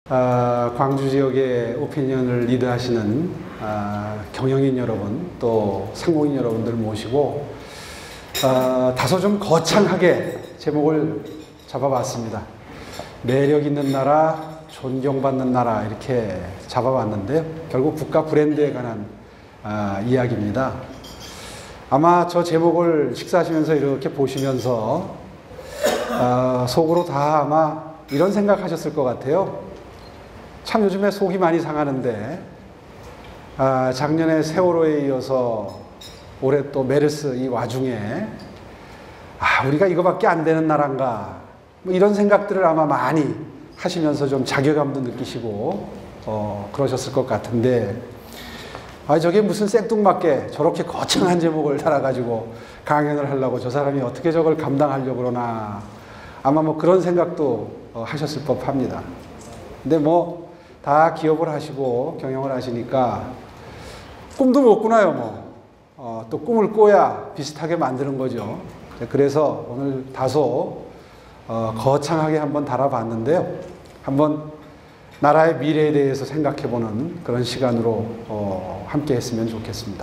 광주 지역의 오피니언을 리드하시는 경영인 여러분, 또 상공인 여러분들 모시고 다소 좀 거창하게 제목을 잡아봤습니다. 매력 있는 나라, 존경받는 나라, 이렇게 잡아봤는데요. 결국 국가 브랜드에 관한 이야기입니다. 아마 저 제목을 식사하시면서 이렇게 보시면서 속으로 다 아마 이런 생각하셨을 것 같아요. 참 요즘에 속이 많이 상하는데 작년에 세월호에 이어서 올해 또 메르스 이 와중에 우리가 이거밖에 안 되는 나라인가, 뭐 이런 생각들을 아마 많이 하시면서 좀 자괴감도 느끼시고 그러셨을 것 같은데, 저게 무슨 생뚱맞게 저렇게 거창한 제목을 달아가지고 강연을 하려고 저 사람이 어떻게 저걸 감당하려고 그러나, 아마 뭐 그런 생각도 하셨을 법합니다. 근데 뭐 다 기업을 하시고 경영을 하시니까 꿈도 못 꾸나요. 또 꿈을 꿔야 비슷하게 만드는 거죠. 그래서 오늘 다소 거창하게 한번 달아봤는데요. 한번 나라의 미래에 대해서 생각해보는 그런 시간으로 함께 했으면 좋겠습니다.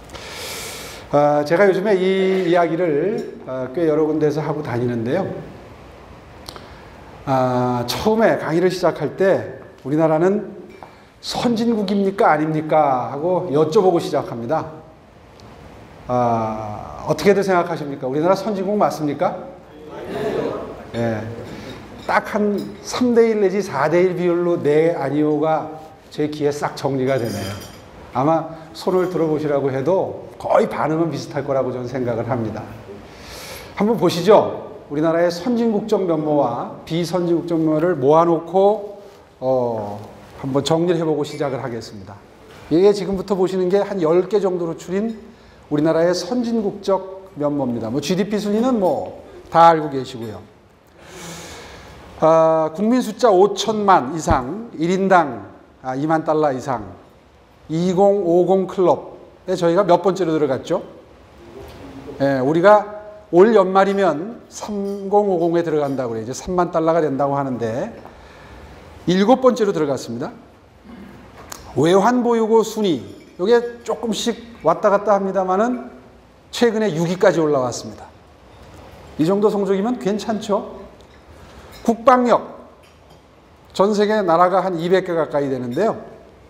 제가 요즘에 이 이야기를 꽤 여러 군데에서 하고 다니는데요. 처음에 강의를 시작할 때 우리나라는 선진국입니까 아닙니까 하고 여쭤보고 시작합니다. 어떻게들 생각하십니까? 우리나라 선진국 맞습니까? 예. 딱 한 3대1 내지 4대1 비율로 네 아니오가 제 귀에 싹 정리가 되네요. 아마 손을 들어보시라고 해도 거의 반응은 비슷할 거라고 저는 생각을 합니다. 한번 보시죠. 우리나라의 선진국적 면모와 비선진국적 면모를 모아놓고 한번 정리를 해보고 시작을 하겠습니다. 이게 지금부터 보시는 게 한 10개 정도로 추린 우리나라의 선진국적 면모입니다. 뭐 GDP 순위는 뭐 다 알고 계시고요. 국민 숫자 5천만 이상, 1인당 2만 달러 이상, 2050 클럽에 저희가 몇 번째로 들어갔죠? 예, 우리가 올 연말이면 3050에 들어간다고 그래요. 이제 3만 달러가 된다고 하는데 7번째로 들어갔습니다. 외환보유고 순위, 이게 조금씩 왔다 갔다 합니다만은 최근에 6위까지 올라왔습니다. 이 정도 성적이면 괜찮죠? 국방력, 전 세계 나라가 한 200개 가까이 되는데요.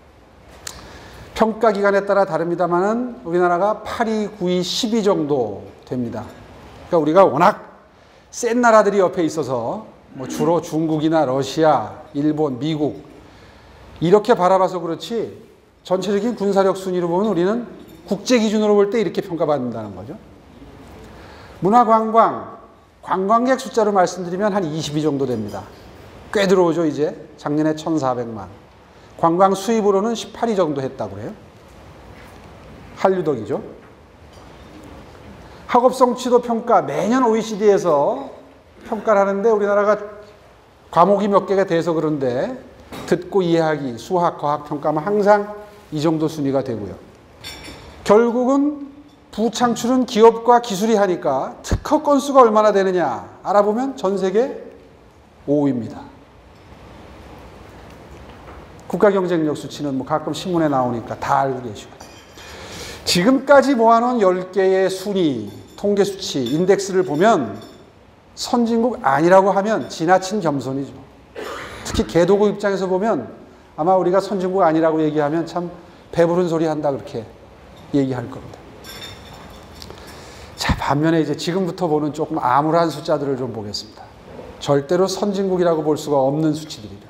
평가 기관에 따라 다릅니다만은 우리나라가 8위, 9위, 10위 정도 됩니다. 그러니까 우리가 워낙 센 나라들이 옆에 있어서 뭐 주로 중국이나 러시아, 일본, 미국 이렇게 바라봐서 그렇지 전체적인 군사력 순위로 보면 우리는 국제 기준으로 볼 때 이렇게 평가받는다는 거죠. 문화관광, 관광객 숫자로 말씀드리면 한 20위 정도 됩니다. 꽤 들어오죠. 이제 작년에 1,400만. 관광 수입으로는 18위 정도 했다고 그래요. 한류덕이죠. 학업 성취도 평가, 매년 OECD에서 평가를 하는데 우리나라가 과목이 몇 개가 돼서 그런데 듣고 이해하기, 수학, 과학 평가만 항상 이 정도 순위가 되고요. 결국은 부창출은 기업과 기술이 하니까 특허 건수가 얼마나 되느냐 알아보면 전 세계 5위입니다. 국가경쟁력 수치는 뭐 가끔 신문에 나오니까 다 알고 계시고, 지금까지 모아놓은 10개의 순위, 통계 수치, 인덱스를 보면 선진국 아니라고 하면 지나친 겸손이죠. 특히 개도국 입장에서 보면 아마 우리가 선진국 아니라고 얘기하면 참 배부른 소리 한다 그렇게 얘기할 겁니다. 자, 반면에 이제 지금부터 보는 조금 암울한 숫자들을 좀 보겠습니다. 절대로 선진국이라고 볼 수가 없는 수치들이죠.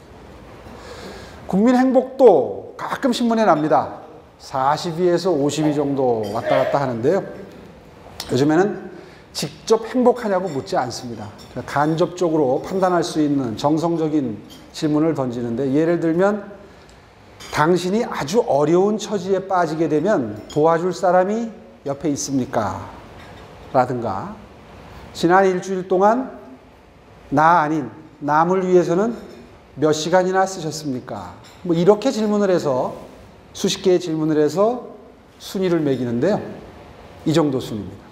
국민 행복도 가끔 신문에 납니다. 40위에서 50위 정도 왔다 갔다 하는데요. 요즘에는 직접 행복하냐고 묻지 않습니다. 간접적으로 판단할 수 있는 정성적인 질문을 던지는데, 예를 들면 당신이 아주 어려운 처지에 빠지게 되면 도와줄 사람이 옆에 있습니까? 라든가, 지난 일주일 동안 나 아닌 남을 위해서는 몇 시간이나 쓰셨습니까? 뭐 이렇게 질문을 해서 수십 개의 질문을 해서 순위를 매기는데요. 이 정도 순위입니다.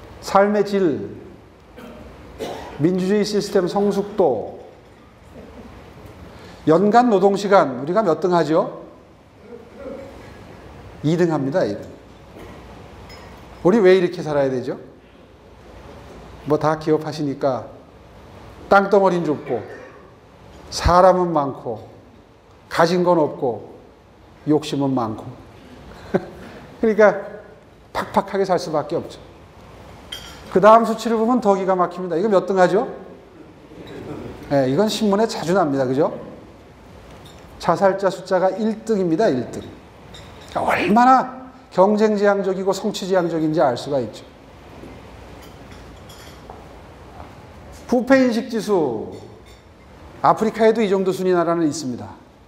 삶의 질, 민주주의 시스템 성숙도, 연간 노동시간 우리가 몇 등 하죠? 2등 합니다. 2등. 우리 왜 이렇게 살아야 되죠? 뭐 다 기업하시니까 땅덩어리는 좁고 사람은 많고 가진 건 없고 욕심은 많고 그러니까 팍팍하게 살 수밖에 없죠. 그 다음 수치를 보면 더 기가 막힙니다. 이거 몇 등 하죠? 네, 이건 신문에 자주 납니다. 그죠? 자살자 숫자가 1등입니다. 1등. 그러니까 얼마나 경쟁지향적이고 성취지향적인지 알 수가 있죠. 부패인식 지수. 아프리카에도 이 정도 순위 나라는 있습니다.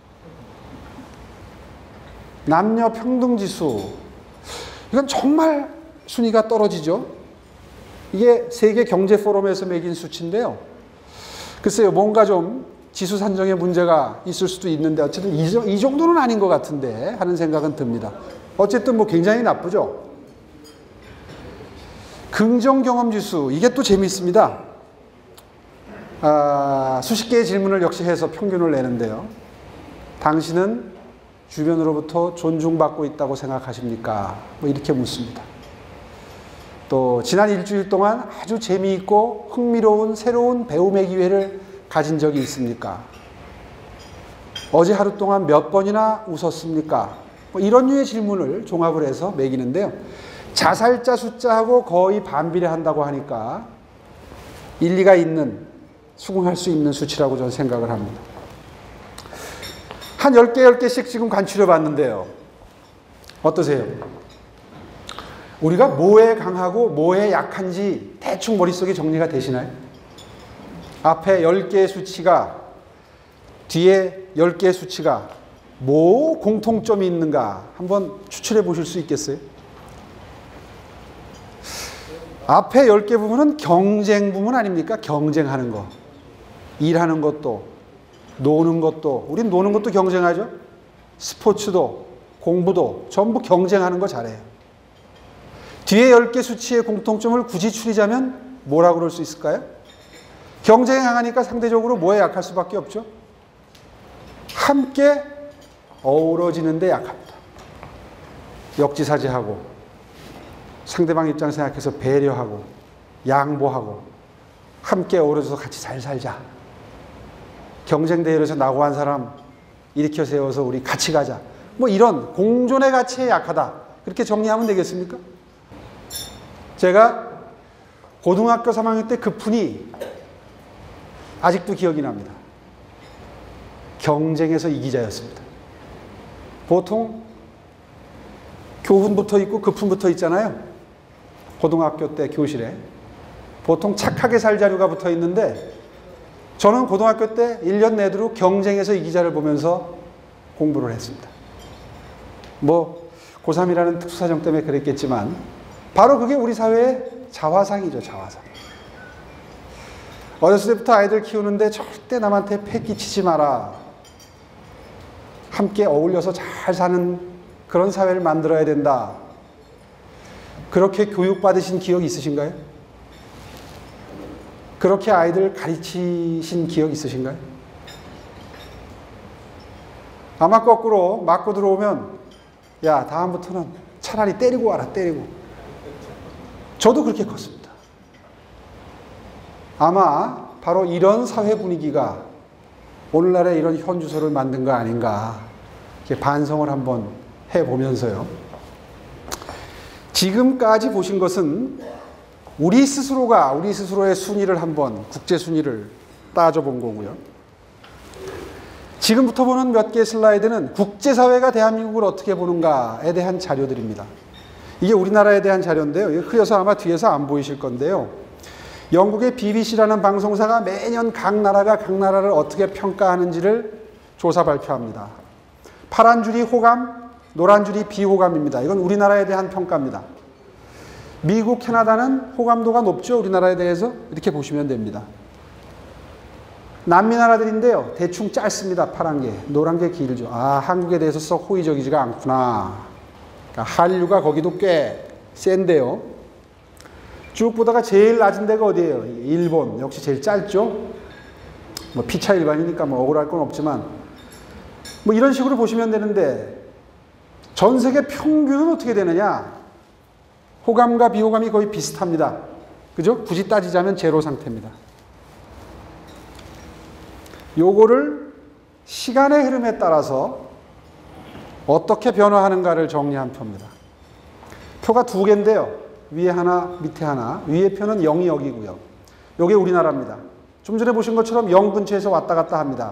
남녀 평등 지수. 이건 정말 순위가 떨어지죠. 이게 세계 경제 포럼에서 매긴 수치인데요. 글쎄요, 뭔가 좀 지수 산정에 문제가 있을 수도 있는데 어쨌든 이 정도는 아닌 것 같은데 하는 생각은 듭니다. 어쨌든 뭐 굉장히 나쁘죠. 긍정 경험 지수. 이게 또 재미있습니다. 수십 개의 질문을 역시 해서 평균을 내는데요. 당신은 주변으로부터 존중받고 있다고 생각하십니까? 뭐 이렇게 묻습니다. 또 지난 일주일 동안 아주 재미있고 흥미로운 새로운 배움의 기회를 가진 적이 있습니까? 어제 하루 동안 몇 번이나 웃었습니까? 뭐 이런 류의 질문을 종합을 해서 매기는데요. 자살자 숫자하고 거의 반비례한다고 하니까 일리가 있는, 수긍할 수 있는 수치라고 저는 생각을 합니다. 한 10개, 10개씩 지금 관찰해 봤는데요. 어떠세요? 우리가 뭐에 강하고 뭐에 약한지 대충 머릿속에 정리가 되시나요? 앞에 10개의 수치가, 뒤에 10개의 수치가 뭐 공통점이 있는가 한번 추출해 보실 수 있겠어요? 앞에 10개 부분은 경쟁 부분 아닙니까? 경쟁하는 거. 일하는 것도, 노는 것도, 우린 노는 것도 경쟁하죠? 스포츠도, 공부도 전부 경쟁하는 거 잘해요. 뒤에 10개 수치의 공통점을 굳이 추리자면 뭐라고 그럴 수 있을까요? 경쟁에 강하니까 상대적으로 뭐에 약할 수밖에 없죠? 함께 어우러지는데 약합니다. 역지사지하고 상대방 입장 생각해서 배려하고 양보하고 함께 어우러져서 같이 잘 살자. 경쟁대회에서 낙오한 사람 일으켜 세워서 우리 같이 가자. 뭐 이런 공존의 가치에 약하다. 그렇게 정리하면 되겠습니까? 제가 고등학교 3학년 때 그 푼이 아직도 기억이 납니다. 경쟁에서 이기자였습니다. 보통 교훈 붙어 있고 급품 붙어 있잖아요. 고등학교 때 교실에. 보통 착하게 살 자료가 붙어 있는데 저는 고등학교 때 1년 내도록 경쟁에서 이기자를 보면서 공부를 했습니다. 뭐 고3이라는 특수사정 때문에 그랬겠지만 바로 그게 우리 사회의 자화상이죠. 자화상. 어렸을 때부터 아이들 키우는데 절대 남한테 패 끼치지 마라. 함께 어울려서 잘 사는 그런 사회를 만들어야 된다. 그렇게 교육받으신 기억이 있으신가요? 그렇게 아이들 가르치신 기억 있으신가요? 아마 거꾸로 맞고 들어오면 야, 다음부터는 차라리 때리고 와라, 때리고. 저도 그렇게 컸습니다. 아마 바로 이런 사회 분위기가 오늘날의 이런 현주소를 만든 거 아닌가 이렇게 반성을 한번 해보면서요. 지금까지 보신 것은 우리 스스로가 우리 스스로의 순위를 한번 국제 순위를 따져본 거고요. 지금부터 보는 몇 개의 슬라이드는 국제사회가 대한민국을 어떻게 보는가에 대한 자료들입니다. 이게 우리나라에 대한 자료인데요. 이거 흐려서 아마 뒤에서 안 보이실 건데요. 영국의 BBC라는 방송사가 매년 각 나라가 각 나라를 어떻게 평가하는지를 조사 발표합니다. 파란 줄이 호감, 노란 줄이 비호감입니다. 이건 우리나라에 대한 평가입니다. 미국, 캐나다는 호감도가 높죠. 우리나라에 대해서 이렇게 보시면 됩니다. 남미 나라들인데요. 대충 짧습니다. 파란 게. 노란 게 길죠. 아, 한국에 대해서 썩 호의적이지가 않구나. 그러니까 한류가 거기도 꽤 센데요. 쭉 보다가 제일 낮은 데가 어디예요? 일본. 역시 제일 짧죠. 뭐 피차 일반이니까 뭐 억울할 건 없지만 뭐 이런 식으로 보시면 되는데 전 세계 평균은 어떻게 되느냐? 호감과 비호감이 거의 비슷합니다. 그죠? 굳이 따지자면 제로 상태입니다. 요거를 시간의 흐름에 따라서 어떻게 변화하는가를 정리한 표입니다. 표가 두 개인데요. 위에 하나, 밑에 하나. 위에 표는 0이 여기고요. 요게 우리나라입니다. 좀 전에 보신 것처럼 0 근처에서 왔다 갔다 합니다.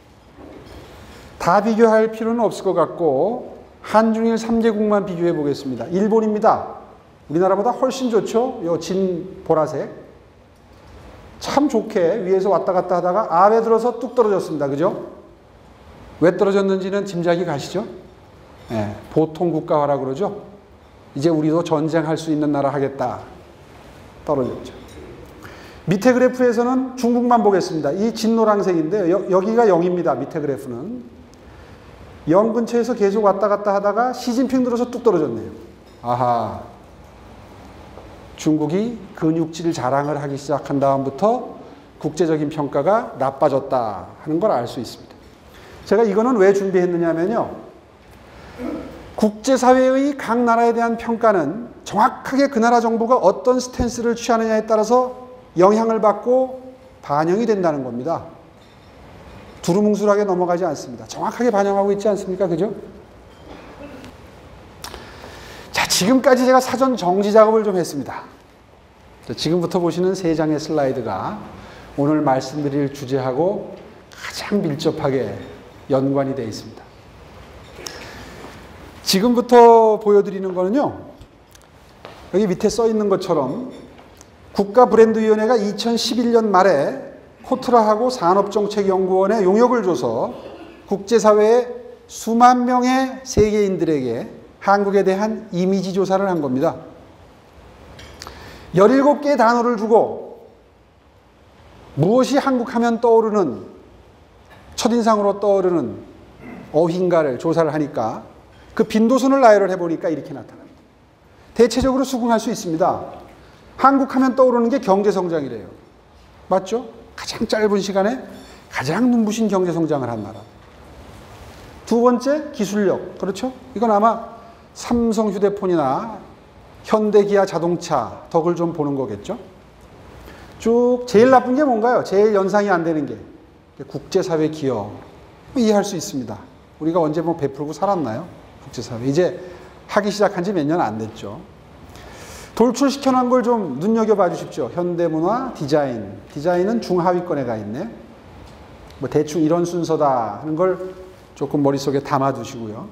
다 비교할 필요는 없을 것 같고 한중일 3개국만 비교해 보겠습니다. 일본입니다. 우리나라보다 훨씬 좋죠. 요 진 보라색. 참 좋게 위에서 왔다 갔다 하다가 아래 들어서 뚝 떨어졌습니다. 그죠? 왜 떨어졌는지는 짐작이 가시죠? 네, 보통 국가화라 그러죠. 이제 우리도 전쟁할 수 있는 나라 하겠다. 떨어졌죠. 밑에 그래프에서는 중국만 보겠습니다. 이 진노란색인데요. 여기가 0입니다. 밑에 그래프는. 0 근처에서 계속 왔다 갔다 하다가 시진핑 들어서 뚝 떨어졌네요. 아하. 중국이 근육질 자랑을 하기 시작한 다음부터 국제적인 평가가 나빠졌다 하는 걸 알 수 있습니다. 제가 이거는 왜 준비했느냐면요. 국제사회의 각 나라에 대한 평가는 정확하게 그 나라 정부가 어떤 스탠스를 취하느냐에 따라서 영향을 받고 반영이 된다는 겁니다. 두루뭉술하게 넘어가지 않습니다. 정확하게 반영하고 있지 않습니까? 그죠? 자, 지금까지 제가 사전 정지 작업을 좀 했습니다. 지금부터 보시는 세 장의 슬라이드가 오늘 말씀드릴 주제하고 가장 밀접하게 연관이 되어 있습니다. 지금부터 보여드리는 거는요. 여기 밑에 써 있는 것처럼 국가브랜드위원회가 2011년 말에 코트라하고 산업정책연구원에 용역을 줘서 국제사회의 수만 명의 세계인들에게 한국에 대한 이미지 조사를 한 겁니다. 17개의 단어를 주고 무엇이 한국 하면 떠오르는 첫인상으로 떠오르는 어휘인가를 조사를 하니까 그 빈도순을 나열을 해보니까 이렇게 나타납니다. 대체적으로 수긍할 수 있습니다. 한국 하면 떠오르는 게 경제성장이래요. 맞죠? 가장 짧은 시간에 가장 눈부신 경제성장을 한 나라. 두 번째, 기술력. 그렇죠? 이건 아마 삼성 휴대폰이나 현대기아 자동차 덕을 좀 보는 거겠죠? 쭉 제일 나쁜 게 뭔가요? 제일 연상이 안 되는 게 국제사회 기여. 이해할 수 있습니다. 우리가 언제 뭐 베풀고 살았나요? 국제사회. 이제 하기 시작한 지 몇 년 안 됐죠. 돌출시켜놓은 걸 좀 눈여겨봐 주십시오. 현대문화, 디자인. 디자인은 중하위권에 가 있네. 뭐 대충 이런 순서다 하는 걸 조금 머릿속에 담아두시고요.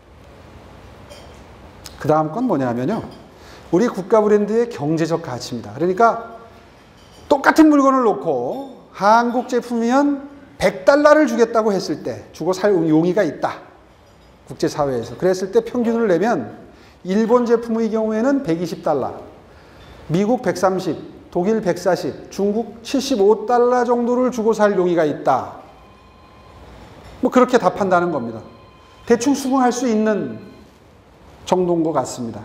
그 다음 건 뭐냐면요. 우리 국가 브랜드의 경제적 가치입니다. 그러니까 똑같은 물건을 놓고 한국 제품이면 100달러를 주겠다고 했을 때 주고 살 용의가 있다. 국제사회에서. 그랬을 때 평균을 내면 일본 제품의 경우에는 120달러, 미국 130, 독일 140, 중국 75달러 정도를 주고 살 용의가 있다. 뭐 그렇게 답한다는 겁니다. 대충 수긍할 수 있는 정도인 것 같습니다.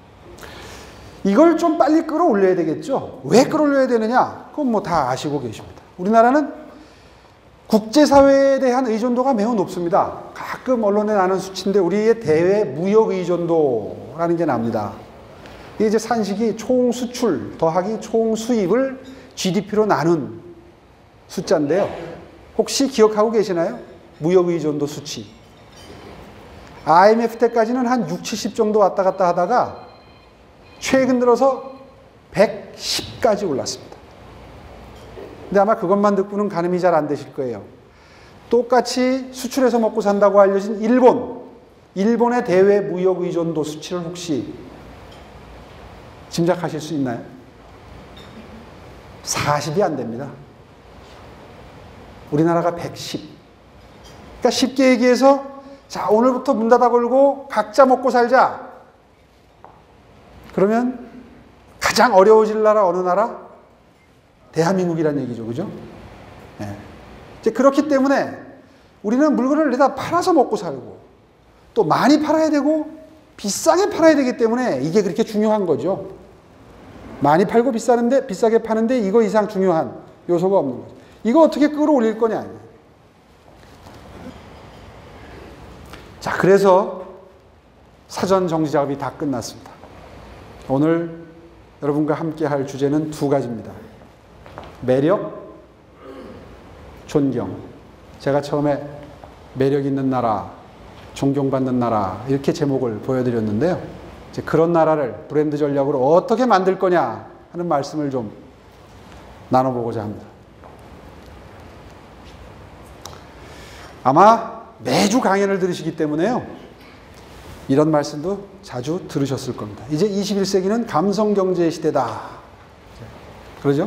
이걸 좀 빨리 끌어올려야 되겠죠. 왜 끌어올려야 되느냐? 그건 뭐 다 아시고 계십니다. 우리나라는 국제사회에 대한 의존도가 매우 높습니다. 가끔 언론에 나는 수치인데 우리의 대외 무역 의존도라는 게 납니다. 이게 이제 산식이 총 수출 더하기 총 수입을 GDP로 나눈 숫자인데요. 혹시 기억하고 계시나요? 무역 의존도 수치. IMF 때까지는 한 6, 70 정도 왔다 갔다 하다가 최근 들어서 110까지 올랐습니다. 근데 아마 그것만 듣고는 가늠이 잘 안 되실 거예요. 똑같이 수출해서 먹고 산다고 알려진 일본의 대외 무역 의존도 수치를 혹시 짐작하실 수 있나요? 40이 안 됩니다. 우리나라가 110. 그러니까 쉽게 얘기해서 자, 오늘부터 문 닫아 걸고 각자 먹고 살자. 그러면 가장 어려워질 나라 어느 나라? 대한민국이란 얘기죠. 그죠? 네. 이제 그렇기 때문에 우리는 물건을 내다 팔아서 먹고 살고 또 많이 팔아야 되고 비싸게 팔아야 되기 때문에 이게 그렇게 중요한 거죠. 많이 팔고 비싸게 파는데 이거 이상 중요한 요소가 없는 거죠. 이거 어떻게 끌어올릴 거냐. 자, 그래서 사전 정지 작업이 다 끝났습니다. 오늘 여러분과 함께 할 주제는 두 가지입니다. 매력, 존경. 제가 처음에 매력 있는 나라, 존경받는 나라 이렇게 제목을 보여드렸는데요. 이제 그런 나라를 브랜드 전략으로 어떻게 만들 거냐 하는 말씀을 좀 나눠보고자 합니다. 아마 매주 강연을 들으시기 때문에요. 이런 말씀도 자주 들으셨을 겁니다. 이제 21세기는 감성경제의 시대다. 그러죠?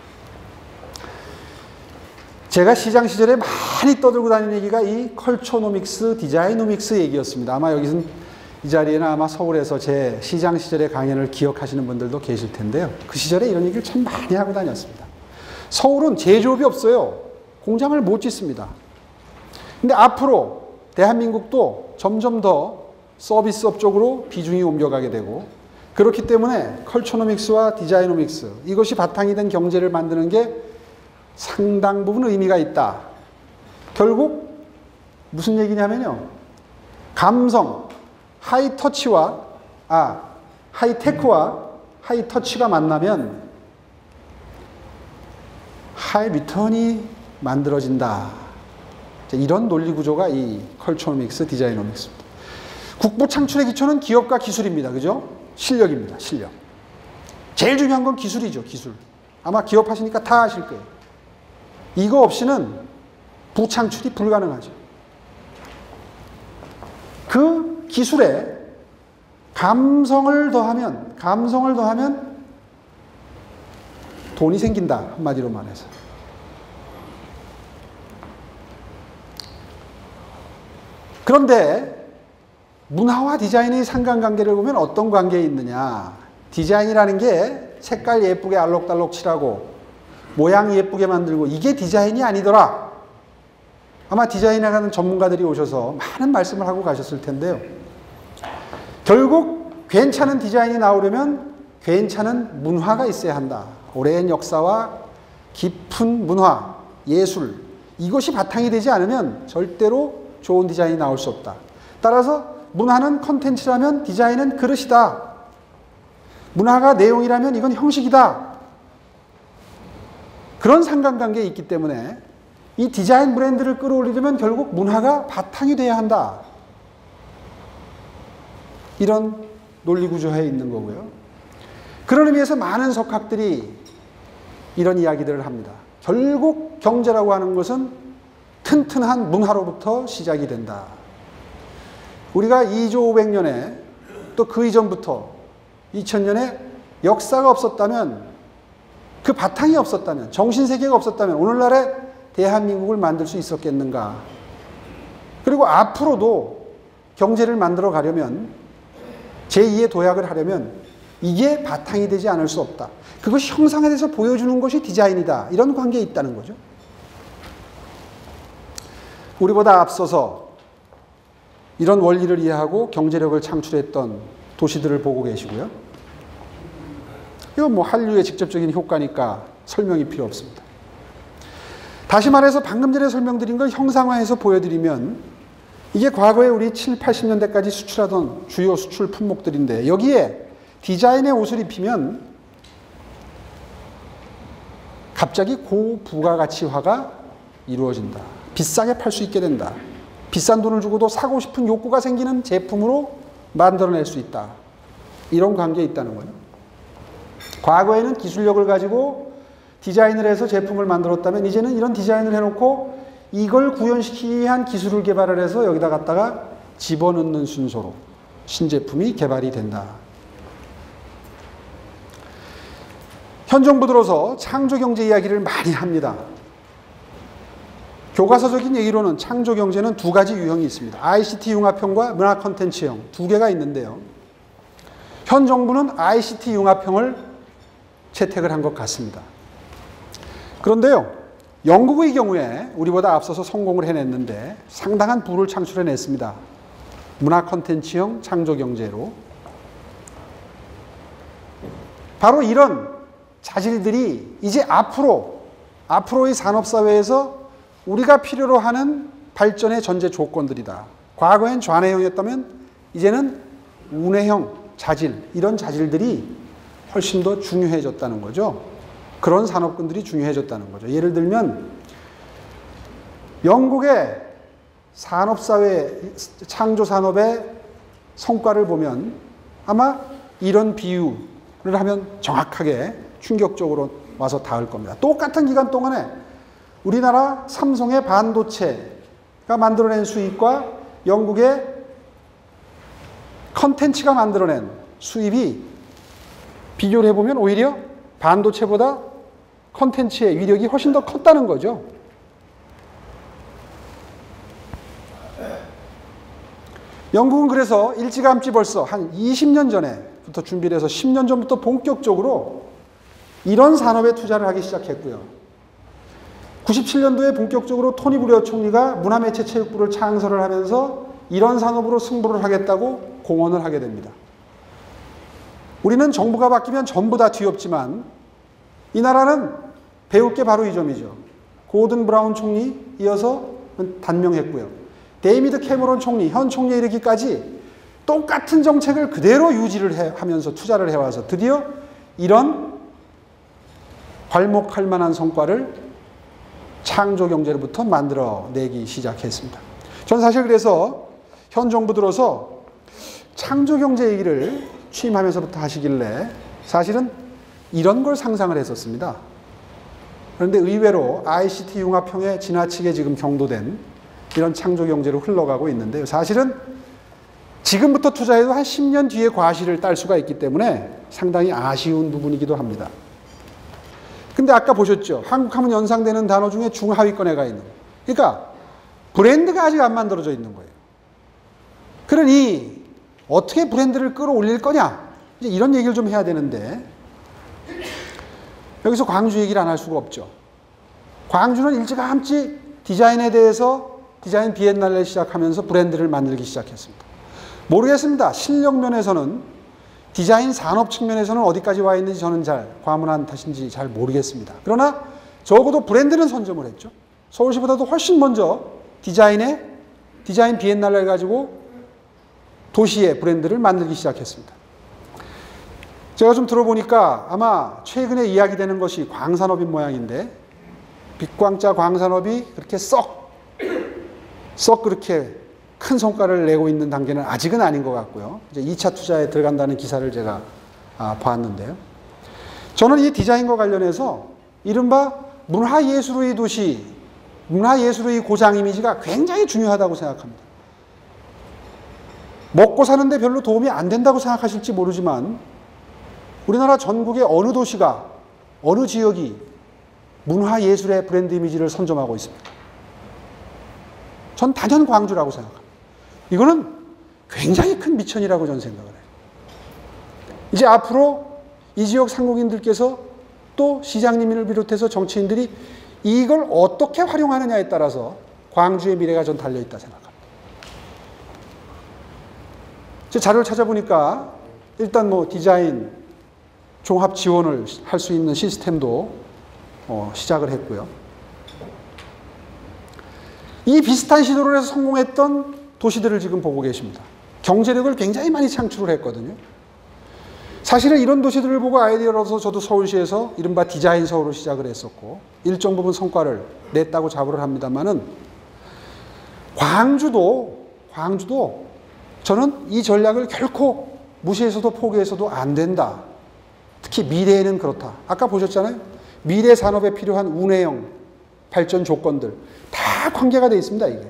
제가 시장 시절에 많이 떠들고 다니는 얘기가 이 컬처노믹스, 디자이노믹스 얘기였습니다. 아마 여기서 이 자리에는 아마 서울에서 제 시장 시절의 강연을 기억하시는 분들도 계실 텐데요. 그 시절에 이런 얘기를 참 많이 하고 다녔습니다. 서울은 제조업이 없어요. 공장을 못 짓습니다. 근데 앞으로 대한민국도 점점 더 서비스업 쪽으로 비중이 옮겨가게 되고, 그렇기 때문에 컬처노믹스와 디자이노믹스, 이것이 바탕이 된 경제를 만드는 게 상당 부분 의미가 있다. 결국 무슨 얘기냐면요. 감성, 하이테크와 하이터치가 만나면 하이 리턴이 만들어진다. 이런 논리 구조가 이 컬처노믹스, 디자이노믹스입니다. 국부 창출의 기초는 기업과 기술입니다. 그죠? 실력입니다. 실력. 제일 중요한 건 기술이죠. 기술. 아마 기업 하시니까 다 아실 거예요. 이거 없이는 부창출이 불가능하죠. 그 기술에 감성을 더하면 돈이 생긴다. 한마디로 말해서. 그런데 문화와 디자인의 상관관계를 보면 어떤 관계에 있느냐. 디자인이라는 게 색깔 예쁘게 알록달록 칠하고 모양 예쁘게 만들고 이게 디자인이 아니더라. 아마 디자인이라는 전문가들이 오셔서 많은 말씀을 하고 가셨을 텐데요. 결국 괜찮은 디자인이 나오려면 괜찮은 문화가 있어야 한다. 오랜 역사와 깊은 문화, 예술, 이것이 바탕이 되지 않으면 절대로 좋은 디자인이 나올 수 없다. 따라서 문화는 컨텐츠라면 디자인은 그릇이다. 문화가 내용이라면 이건 형식이다. 그런 상관관계에 있기 때문에 이 디자인 브랜드를 끌어올리려면 결국 문화가 바탕이 돼야 한다. 이런 논리 구조에 있는 거고요. 그런 의미에서 많은 석학들이 이런 이야기들을 합니다. 결국 경제라고 하는 것은 튼튼한 문화로부터 시작이 된다. 우리가 2조 500년에 또 그 이전부터 2000년에 역사가 없었다면, 그 바탕이 없었다면, 정신세계가 없었다면 오늘날의 대한민국을 만들 수 있었겠는가. 그리고 앞으로도 경제를 만들어 가려면, 제2의 도약을 하려면 이게 바탕이 되지 않을 수 없다. 그것이 형상화돼서 보여주는 것이 디자인이다. 이런 관계에 있다는 거죠. 우리보다 앞서서 이런 원리를 이해하고 경제력을 창출했던 도시들을 보고 계시고요. 이건 뭐 한류의 직접적인 효과니까 설명이 필요 없습니다. 다시 말해서 방금 전에 설명드린 걸 형상화해서 보여드리면 이게 과거에 우리 7, 80년대까지 수출하던 주요 수출 품목들인데, 여기에 디자인의 옷을 입히면 갑자기 고부가가치화가 이루어진다. 비싸게 팔 수 있게 된다. 비싼 돈을 주고도 사고 싶은 욕구가 생기는 제품으로 만들어낼 수 있다. 이런 관계에 있다는 거예요. 과거에는 기술력을 가지고 디자인을 해서 제품을 만들었다면 이제는 이런 디자인을 해놓고 이걸 구현시키기 위한 기술을 개발을 해서 여기다 갖다가 집어넣는 순서로 신제품이 개발이 된다. 현 정부 들어서 창조경제 이야기를 많이 합니다. 교과서적인 얘기로는 창조경제는 두 가지 유형이 있습니다. ICT 융합형과 문화 콘텐츠형 두 개가 있는데요. 현 정부는 ICT 융합형을 채택을 한 것 같습니다. 그런데요, 영국의 경우에 우리보다 앞서서 성공을 해냈는데 상당한 부를 창출해냈습니다. 문화 콘텐츠형 창조경제로. 바로 이런 자질들이 이제 앞으로의 산업사회에서 우리가 필요로 하는 발전의 전제 조건들이다. 과거엔 좌뇌형이었다면 이제는 우뇌형 자질, 이런 자질들이 훨씬 더 중요해졌다는 거죠. 그런 산업군들이 중요해졌다는 거죠. 예를 들면 영국의 산업사회, 창조산업의 성과를 보면 아마 이런 비유를 하면 정확하게 충격적으로 와서 닿을 겁니다. 똑같은 기간 동안에 우리나라 삼성의 반도체가 만들어낸 수입과 영국의 컨텐츠가 만들어낸 수입이 비교를 해보면 오히려 반도체보다 컨텐츠의 위력이 훨씬 더 컸다는 거죠. 영국은 그래서 일찌감치 벌써 한 20년 전에부터 준비를 해서 10년 전부터 본격적으로 이런 산업에 투자를 하기 시작했고요. 97년도에 본격적으로 토니 블레어 총리가 문화매체체육부를 창설을 하면서 이런 산업으로 승부를 하겠다고 공언을 하게 됩니다. 우리는 정부가 바뀌면 전부 다 뒤엎지만 이 나라는 배울 게 바로 이 점이죠. 고든 브라운 총리 이어서 단명했고요. 데이비드 캐머런 총리, 현 총리에 이르기까지 똑같은 정책을 그대로 유지를 하면서 투자를 해와서 드디어 이런 괄목할 만한 성과를 창조경제로부터 만들어내기 시작했습니다. 저는 사실 그래서 현 정부 들어서 창조경제 얘기를 취임하면서부터 하시길래 사실은 이런 걸 상상을 했었습니다. 그런데 의외로 ICT 융합형에 지나치게 지금 경도된 이런 창조경제로 흘러가고 있는데요. 사실은 지금부터 투자해도 한 10년 뒤에 과실을 딸 수가 있기 때문에 상당히 아쉬운 부분이기도 합니다. 근데 아까 보셨죠? 한국 하면 연상되는 단어 중에 중하위권에 가 있는 거예요. 그러니까 브랜드가 아직 안 만들어져 있는 거예요. 그러니 어떻게 브랜드를 끌어올릴 거냐? 이제 이런 얘기를 좀 해야 되는데 여기서 광주 얘기를 안 할 수가 없죠. 광주는 일찌감치 디자인에 대해서 디자인 비엔날레를 시작하면서 브랜드를 만들기 시작했습니다. 모르겠습니다. 실력 면에서는 디자인 산업 측면에서는 어디까지 와 있는지 저는 잘 과문한 탓인지 잘 모르겠습니다. 그러나 적어도 브랜드는 선점을 했죠. 서울시보다도 훨씬 먼저 디자인 비엔날레를 가지고 도시의 브랜드를 만들기 시작했습니다. 제가 좀 들어보니까 아마 최근에 이야기되는 것이 광산업인 모양인데 빛광자 광산업이 그렇게 썩 그렇게 큰 성과를 내고 있는 단계는 아직은 아닌 것 같고요. 이제 2차 투자에 들어간다는 기사를 제가 봤는데요. 저는 이 디자인과 관련해서 이른바 문화예술의 도시, 문화예술의 고장 이미지가 굉장히 중요하다고 생각합니다. 먹고 사는데 별로 도움이 안 된다고 생각하실지 모르지만 우리나라 전국의 어느 도시가, 어느 지역이 문화예술의 브랜드 이미지를 선점하고 있습니다. 전 단연 광주라고 생각합니다. 이거는 굉장히 큰 미천이라고 저는 생각을 해요. 이제 앞으로 이 지역 상공인들께서 또 시장님을 비롯해서 정치인들이 이걸 어떻게 활용하느냐에 따라서 광주의 미래가 전 달려있다 생각합니다. 제 자료를 찾아보니까 일단 뭐 디자인 종합 지원을 할 수 있는 시스템도 시작을 했고요. 이 비슷한 시도를 해서 성공했던 도시들을 지금 보고 계십니다. 경제력을 굉장히 많이 창출을 했거든요. 사실은 이런 도시들을 보고 아이디어를 얻어서 저도 서울시에서 이른바 디자인 서울을 시작을 했었고 일정 부분 성과를 냈다고 자부를 합니다만은 광주도 저는 이 전략을 결코 무시해서도 포기해서도 안 된다. 특히 미래에는 그렇다. 아까 보셨잖아요. 미래 산업에 필요한 운해형 발전 조건들 다 관계가 되어 있습니다. 이게.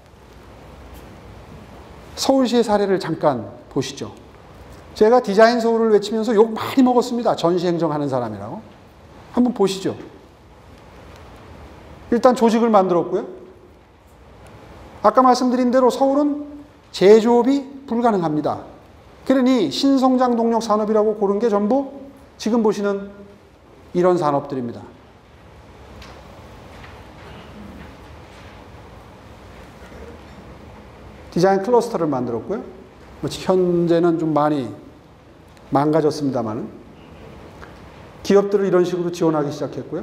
서울시의 사례를 잠깐 보시죠. 제가 디자인 서울을 외치면서 욕 많이 먹었습니다. 전시행정하는 사람이라고. 한번 보시죠. 일단 조직을 만들었고요. 아까 말씀드린 대로 서울은 제조업이 불가능합니다. 그러니 신성장 동력 산업이라고 고른 게 전부 지금 보시는 이런 산업들입니다. 디자인 클러스터를 만들었고요. 현재는 좀 많이 망가졌습니다만 기업들을 이런 식으로 지원하기 시작했고요.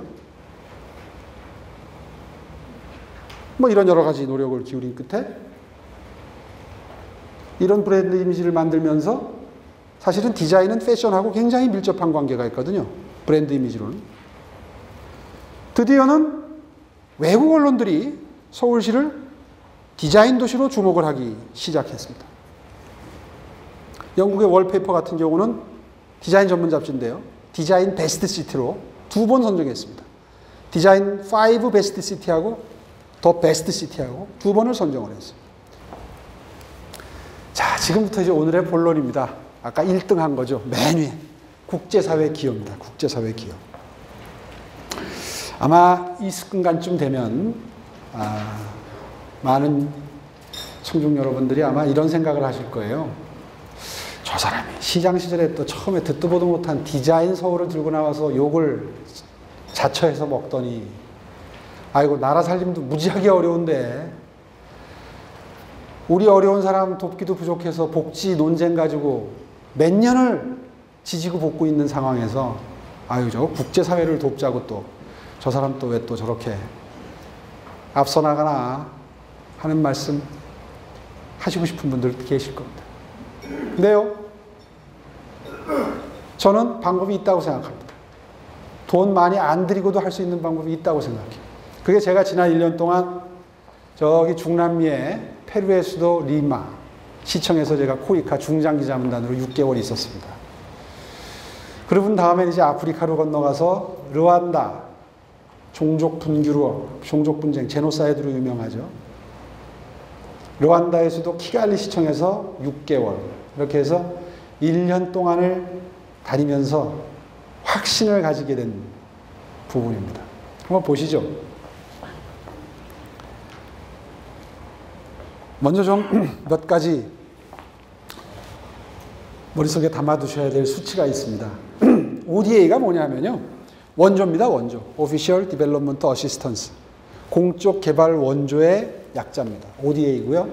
뭐 이런 여러 가지 노력을 기울인 끝에 이런 브랜드 이미지를 만들면서 사실은 디자인은 패션하고 굉장히 밀접한 관계가 있거든요. 브랜드 이미지로는. 드디어는 외국 언론들이 서울시를 디자인 도시로 주목을 하기 시작했습니다. 영국의 월페이퍼 같은 경우는 디자인 전문 잡지인데요. 디자인 베스트 시티로 2번 선정했습니다. 디자인 5 베스트 시티하고 더 베스트 시티하고 2번을 선정을 했습니다. 자, 지금부터 이제 오늘의 본론입니다. 아까 1등 한 거죠. 맨 위에. 국제사회 기여입니다. 국제사회 기여. 아마 이 순간쯤 되면 많은 청중 여러분들이 아마 이런 생각을 하실 거예요. 저 사람이 시장 시절에 또 처음에 듣도 보도 못한 디자인 서울을 들고 나와서 욕을 자처해서 먹더니 아이고 나라 살림도 무지하게 어려운데 우리 어려운 사람 돕기도 부족해서 복지 논쟁 가지고 몇 년을 지지고 볶고 있는 상황에서 아유 저 국제사회를 돕자고 또 저 사람 또 왜 또 저렇게 앞서 나가나 하는 말씀 하시고 싶은 분들 계실 겁니다. 근데요, 저는 방법이 있다고 생각합니다. 돈 많이 안 들이고도 할 수 있는 방법이 있다고 생각해요. 그게 제가 지난 1년 동안 저기 중남미의 페루의 수도 리마 시청에서 제가 코이카 중장기자문단으로 6개월 있었습니다. 그러고 다음에 이제 아프리카로 건너가서 르완다 종족 분규로 종족 분쟁 제노사이드로 유명하죠. 르완다의 수도 키갈리 시청에서 6개월 이렇게 해서 1년 동안을 다니면서 확신을 가지게 된 부분입니다. 한번 보시죠. 먼저 좀 몇 가지 머릿속에 담아두셔야 될 수치가 있습니다. ODA가 뭐냐면요. 원조입니다. 원조. Official Development Assistance. 공적 개발 원조의 약자입니다. ODA고요.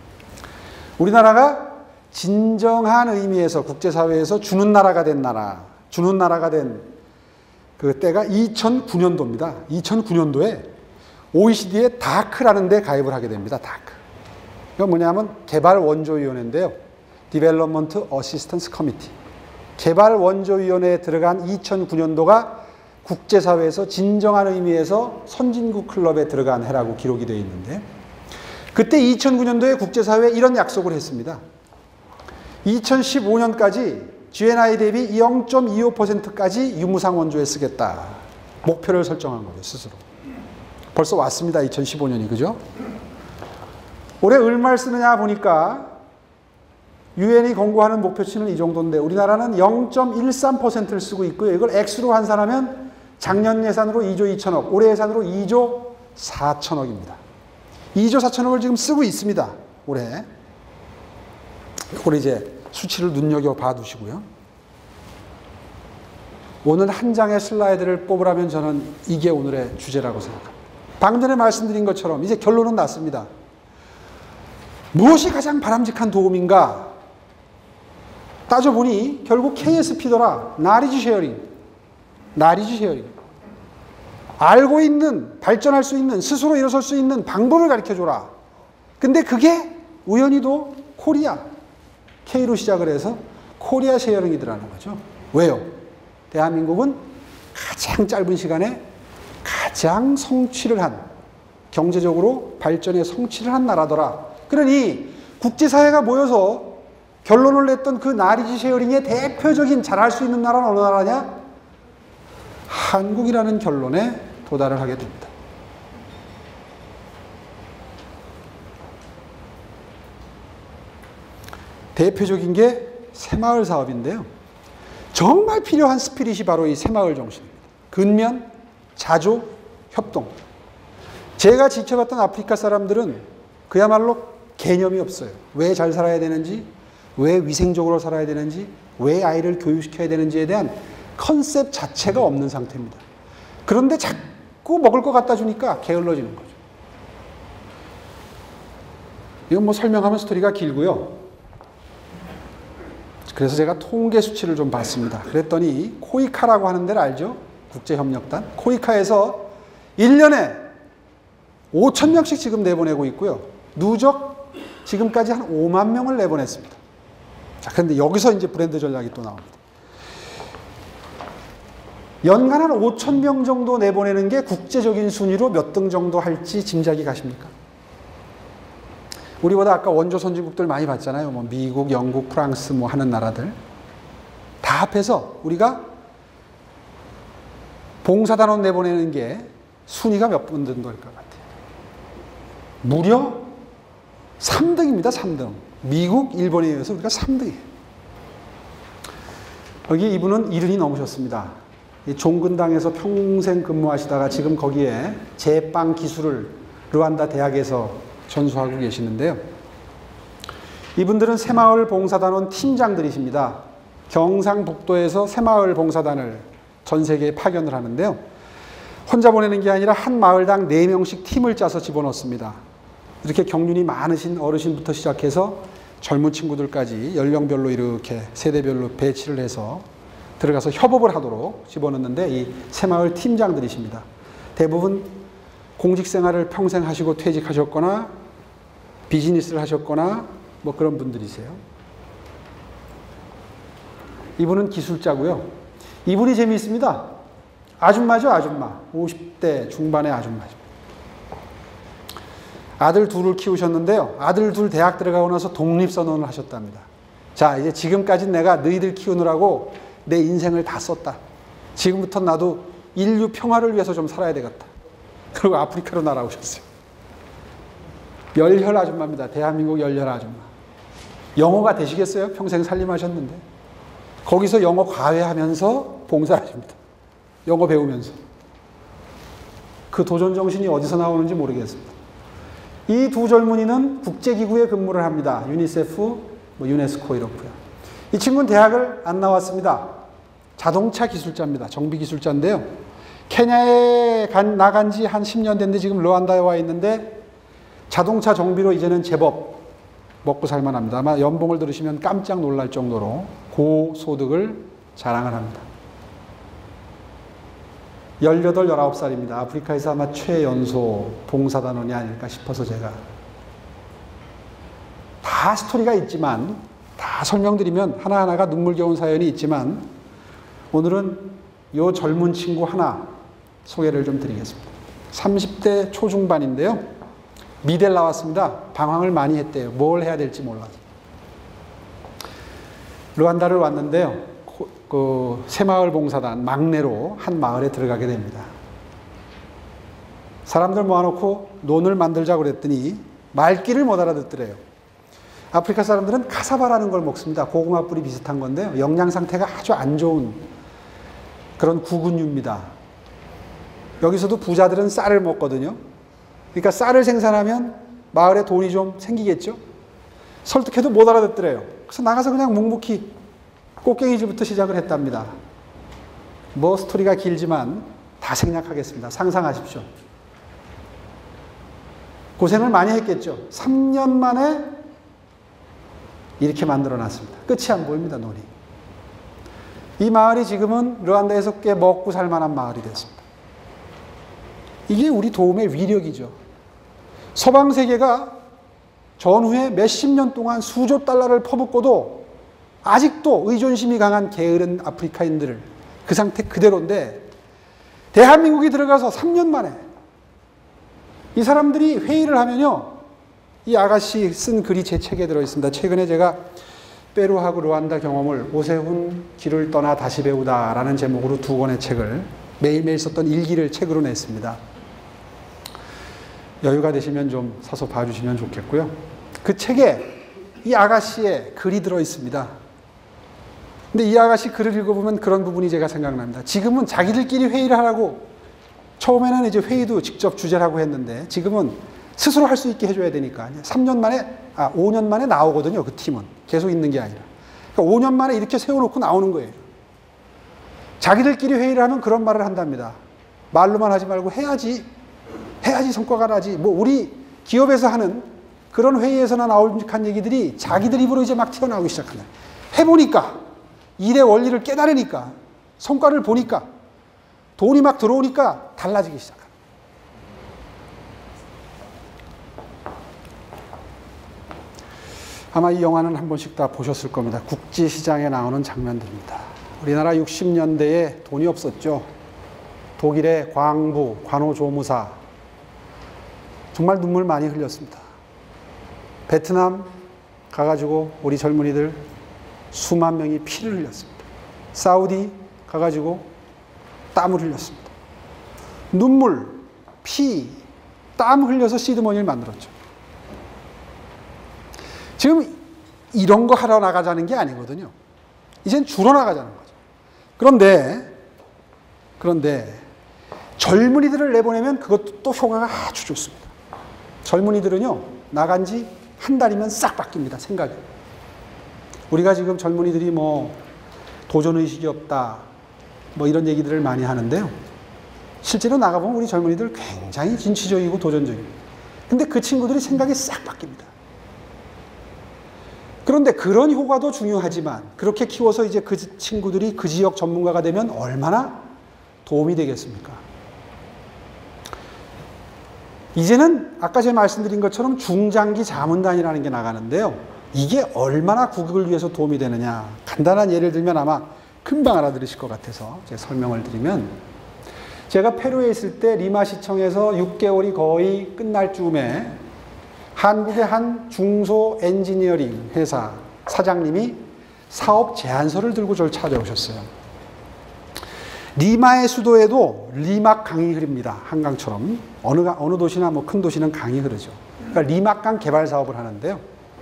우리나라가 진정한 의미에서 국제사회에서 주는 나라가 된 그 때가 2009년도입니다. 2009년도에 OECD의 다크라는 데 가입을 하게 됩니다. 다크. 이건 뭐냐면 개발원조위원회인데요. Development Assistance Committee. 개발원조위원회에 들어간 2009년도가 국제사회에서 진정한 의미에서 선진국 클럽에 들어간 해라고 기록이 되어 있는데 그때 2009년도에 국제사회에 이런 약속을 했습니다. 2015년까지 GNI 대비 0.25%까지 유무상 원조에 쓰겠다. 목표를 설정한 거예요. 스스로. 벌써 왔습니다. 2015년이. 그죠? 올해 얼마를 쓰느냐 보니까 유엔이 권고하는 목표치는 이 정도인데 우리나라는 0.13%를 쓰고 있고요. 이걸 액수로 환산하면 작년 예산으로 2조 2천억, 올해 예산으로 2조 4천억입니다. 2조 4천억을 지금 쓰고 있습니다. 올해. 이걸 이제 수치를 눈여겨봐 두시고요. 오늘 한 장의 슬라이드를 뽑으라면 저는 이게 오늘의 주제라고 생각합니다. 방금 전에 말씀드린 것처럼 이제 결론은 났습니다. 무엇이 가장 바람직한 도움인가? 따져보니 결국 KSP더라. 나리지 쉐어링. 알고 있는, 발전할 수 있는, 스스로 일어설 수 있는 방법을 가르쳐줘라. 근데 그게 우연히도 코리아, K로 시작을 해서 코리아 쉐어링이더라는 거죠. 왜요? 대한민국은 가장 짧은 시간에 가장 성취를 한, 경제적으로 발전에 성취를 한 나라더라. 그러니 국제사회가 모여서 결론을 냈던 그 나리지 쉐어링의 대표적인 잘할 수 있는 나라는 어느 나라냐? 한국이라는 결론에 도달을 하게 됩니다. 대표적인 게 새마을 사업인데요. 정말 필요한 스피릿이 바로 이 새마을 정신입니다. 근면, 자조, 협동. 제가 지켜봤던 아프리카 사람들은 그야말로 개념이 없어요. 왜 잘 살아야 되는지, 왜 위생적으로 살아야 되는지, 왜 아이를 교육시켜야 되는지에 대한 컨셉 자체가 없는 상태입니다. 그런데 자꾸 먹을 거 갖다 주니까 게을러지는 거죠. 이건 뭐 설명하면 스토리가 길고요. 그래서 제가 통계 수치를 좀 봤습니다. 그랬더니 코이카라고 하는 데를 알죠? 국제협력단. 코이카에서 1년에 5,000명씩 지금 내보내고 있고요. 누적 지금까지 한 5만 명을 내보냈습니다. 자, 그런데 여기서 이제 브랜드 전략이 또 나옵니다. 연간 한 5천 명 정도 내보내는 게 국제적인 순위로 몇 등 정도 할지 짐작이 가십니까? 우리보다 아까 원조 선진국들 많이 봤잖아요. 뭐 미국, 영국, 프랑스 뭐 하는 나라들. 다 합해서 우리가 봉사단원 내보내는 게 순위가 몇 분 정도 될 것 같아요. 무려 3등입니다. 3등. 미국, 일본에 의해서 우리가 3등이에요. 여기 이분은 70이 넘으셨습니다. 종근당에서 평생 근무하시다가 지금 거기에 제빵 기술을 르완다 대학에서 전수하고 계시는데요. 이분들은 새마을 봉사단원 팀장들이십니다. 경상북도에서 새마을 봉사단을 전 세계에 파견을 하는데요. 혼자 보내는 게 아니라 한 마을당 4명씩 팀을 짜서 집어넣습니다. 이렇게 경륜이 많으신 어르신부터 시작해서 젊은 친구들까지 연령별로 이렇게 세대별로 배치를 해서 들어가서 협업을 하도록 집어넣는데 이 새마을 팀장들이십니다. 대부분 공직생활을 평생 하시고 퇴직하셨거나 비즈니스를 하셨거나 뭐 그런 분들이세요. 이분은 기술자고요. 이분이 재미있습니다. 아줌마죠, 아줌마. 50대 중반의 아줌마죠. 아들 둘을 키우셨는데요. 아들 둘 대학 들어가고 나서 독립선언을 하셨답니다. 자, 이제 지금까지 내가 너희들 키우느라고 내 인생을 다 썼다. 지금부터 나도 인류 평화를 위해서 좀 살아야 되겠다. 그리고 아프리카로 날아오셨어요. 열혈 아줌마입니다. 대한민국 열혈 아줌마. 영어가 되시겠어요? 평생 살림하셨는데. 거기서 영어 과외하면서 봉사하십니다. 영어 배우면서. 그 도전 정신이 어디서 나오는지 모르겠습니다. 이 두 젊은이는 국제기구에 근무를 합니다. 유니세프, 뭐 유네스코 이렇고요. 이 친구는 대학을 안 나왔습니다. 자동차 기술자입니다. 정비 기술자인데요. 케냐에 나간 지 한 10년 됐는데 지금 르완다에 와 있는데 자동차 정비로 이제는 제법 먹고 살만합니다. 아마 연봉을 들으시면 깜짝 놀랄 정도로 고소득을 자랑을 합니다. 18, 19살입니다. 아프리카에서 아마 최연소 봉사단원이 아닐까 싶어서 제가 다 스토리가 있지만 다 설명드리면 하나하나가 눈물겨운 사연이 있지만 오늘은 이 젊은 친구 하나 소개를 좀 드리겠습니다. 30대 초중반인데요. 미대를 나왔습니다. 방황을 많이 했대요. 뭘 해야 될지 몰라서. 르완다를 왔는데요. 그 새마을 봉사단 막내로 한 마을에 들어가게 됩니다. 사람들 모아놓고 논을 만들자고 그랬더니 말귀를 못 알아듣더래요. 아프리카 사람들은 카사바라는 걸 먹습니다. 고구마 뿌리 비슷한 건데요. 영양 상태가 아주 안 좋은 그런 구근류입니다. 여기서도 부자들은 쌀을 먹거든요. 그러니까 쌀을 생산하면 마을에 돈이 좀 생기겠죠. 설득해도 못 알아듣더래요. 그래서 나가서 그냥 묵묵히 꽃갱이질부터 시작을 했답니다. 뭐 스토리가 길지만 다 생략하겠습니다. 상상하십시오. 고생을 많이 했겠죠. 3년 만에 이렇게 만들어놨습니다. 끝이 안 보입니다. 논이. 이 마을이 지금은 르완다에서 꽤 먹고 살만한 마을이 됐습니다. 이게 우리 도움의 위력이죠. 서방 세계가 전후에 몇십 년 동안 수조 달러를 퍼붓고도 아직도 의존심이 강한 게으른 아프리카인들을 그 상태 그대로인데 대한민국이 들어가서 3년 만에 이 사람들이 회의를 하면요. 이 아가씨 쓴 글이 제 책에 들어있습니다. 최근에 제가 페루하고 르완다 경험을 오세훈 길을 떠나 다시 배우다 라는 제목으로 2권의 책을 매일매일 썼던 일기를 책으로 냈습니다. 여유가 되시면 좀 사서 봐주시면 좋겠고요. 그 책에 이 아가씨의 글이 들어있습니다. 근데 이 아가씨 글을 읽어보면 그런 부분이 제가 생각납니다. 지금은 자기들끼리 회의를 하라고 처음에는 이제 회의도 직접 주재라고 했는데 지금은 스스로 할 수 있게 해줘야 되니까 5년 만에 나오거든요. 그 팀은. 계속 있는 게 아니라. 그러니까 5년 만에 이렇게 세워놓고 나오는 거예요. 자기들끼리 회의를 하면 그런 말을 한답니다. 말로만 하지 말고 해야지 성과가 나지. 뭐 우리 기업에서 하는 그런 회의에서나 나올직한 얘기들이 자기들 입으로 이제 막 튀어나오기 시작하네. 해보니까 일의 원리를 깨달으니까 성과를 보니까 돈이 막 들어오니까 달라지기 시작합니다. 아마 이 영화는 한 번씩 다 보셨을 겁니다. 국지시장에 나오는 장면들입니다. 우리나라 60년대에 돈이 없었죠. 독일의 광부, 관호조무사 정말 눈물 많이 흘렸습니다. 베트남 가가지고 우리 젊은이들 수만 명이 피를 흘렸습니다. 사우디 가가지고 땀을 흘렸습니다. 눈물, 피, 땀 흘려서 시드머니를 만들었죠. 지금 이런 거 하러 나가자는 게 아니거든요. 이젠 줄어 나가자는 거죠. 그런데 젊은이들을 내보내면 그것도 또 효과가 아주 좋습니다. 젊은이들은요, 나간 지 한 달이면 싹 바뀝니다, 생각이. 우리가 지금 젊은이들이 뭐 도전의식이 없다, 뭐 이런 얘기들을 많이 하는데요. 실제로 나가보면 우리 젊은이들 굉장히 진취적이고 도전적입니다. 근데 그 친구들이 생각이 싹 바뀝니다. 그런데 그런 효과도 중요하지만 그렇게 키워서 이제 그 친구들이 그 지역 전문가가 되면 얼마나 도움이 되겠습니까? 이제는 아까 제가 말씀드린 것처럼 중장기 자문단이라는 게 나가는데요. 이게 얼마나 국익을 위해서 도움이 되느냐. 간단한 예를 들면 아마 금방 알아들으실 것 같아서 제가 설명을 드리면, 제가 페루에 있을 때 리마시청에서 6개월이 거의 끝날 즈음에 한국의 한 중소 엔지니어링 회사 사장님이 사업 제안서를 들고 저를 찾아오셨어요. 리마의 수도에도 리막 강이 흐릅니다. 한강처럼. 어느 도시나 뭐 큰 도시는 강이 흐르죠. 그러니까 리막강 개발 사업을 하는데요.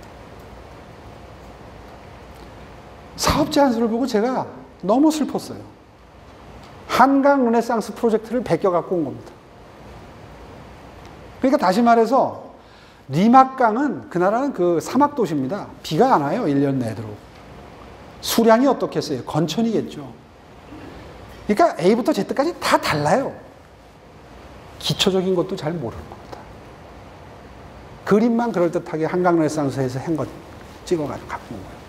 사업 제안서를 보고 제가 너무 슬펐어요. 한강 르네상스 프로젝트를 베껴 갖고 온 겁니다. 그러니까 다시 말해서 리막강은 그 나라는 그 사막 도시입니다. 비가 안 와요. 1년 내도록. 수량이 어떻겠어요? 건천이겠죠. 그러니까 A부터 Z까지 다 달라요. 기초적인 것도 잘 모르는 겁니다. 그림만 그럴듯하게 한강 르네상스에서 한 것 찍어가지고 갖고 온 거예요.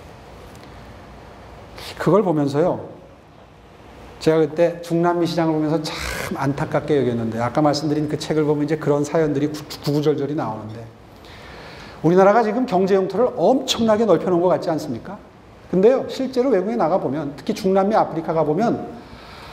그걸 보면서요, 제가 그때 중남미 시장을 보면서 참 안타깝게 여겼는데, 아까 말씀드린 그 책을 보면 이제 그런 사연들이 구구절절이 나오는데, 우리나라가 지금 경제 영토를 엄청나게 넓혀놓은 것 같지 않습니까? 근데요, 실제로 외국에 나가보면, 특히 중남미 아프리카 가보면,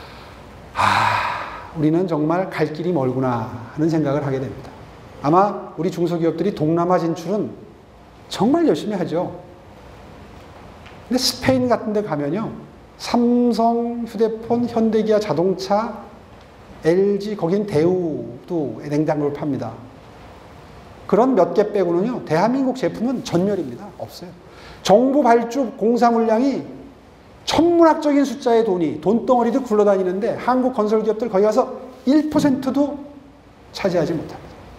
우리는 정말 갈 길이 멀구나 하는 생각을 하게 됩니다. 아마 우리 중소기업들이 동남아 진출은 정말 열심히 하죠. 근데 스페인 같은 데 가면요, 삼성, 휴대폰, 현대기아 자동차, LG, 거긴 대우도 냉장고를 팝니다. 그런 몇 개 빼고는요, 대한민국 제품은 전멸입니다. 없어요. 정부 발주 공사 물량이 천문학적인 숫자의 돈덩어리도 굴러다니는데 한국 건설기업들 거기 가서 1%도 차지하지 못합니다.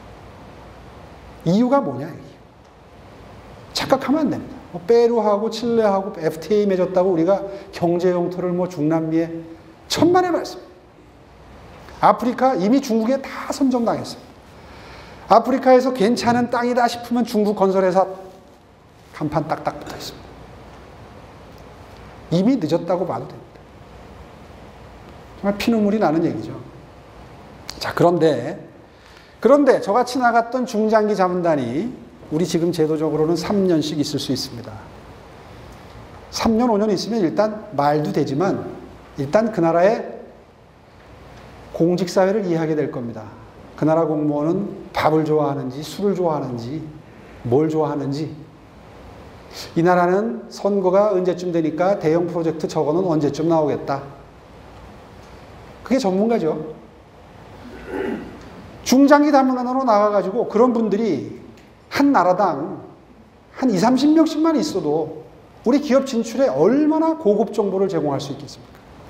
이유가 뭐냐, 이게. 착각하면 안 됩니다. 페루하고 칠레하고 FTA 맺었다고 우리가 경제 영토를 뭐 중남미에 천만에 말씀. 아프리카 이미 중국에 다 선점당했어요. 아프리카에서 괜찮은 땅이다 싶으면 중국 건설회사 간판 딱딱 붙어 있습니다. 이미 늦었다고 봐도 됩니다. 정말 피눈물이 나는 얘기죠. 자, 그런데 저같이 나갔던 중장기 자문단이 우리 지금 제도적으로는 3년씩 있을 수 있습니다. 3년, 5년 있으면 일단 말도 되지만 일단 그 나라의 공직사회를 이해하게 될 겁니다. 그 나라 공무원은 밥을 좋아하는지 술을 좋아하는지 뭘 좋아하는지, 이 나라는 선거가 언제쯤 되니까 대형 프로젝트 저거는 언제쯤 나오겠다. 그게 전문가죠. 중장기 자문단으로 나가가지고 그런 분들이 한 나라당 한 20, 30명씩만 있어도 우리 기업 진출에 얼마나 고급 정보를 제공할 수 있겠습니까?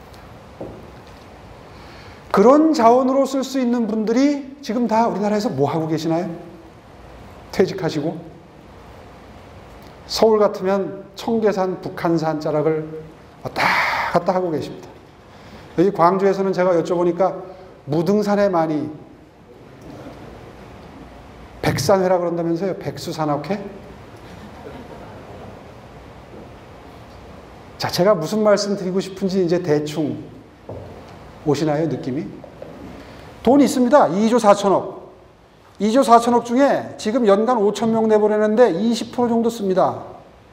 그런 자원으로 쓸 수 있는 분들이 지금 다 우리나라에서 뭐 하고 계시나요? 퇴직하시고 서울 같으면 청계산, 북한산 자락을 왔다 갔다 하고 계십니다. 여기 광주에서는 제가 여쭤보니까 무등산에 많이 백산회라 그런다면서요? 백수산업회? 자, 제가 무슨 말씀 드리고 싶은지 이제 대충 오시나요, 느낌이? 돈 있습니다. 2조 4천억. 2조 4천억 중에 지금 연간 5천 명 내보내는데 20% 정도 씁니다.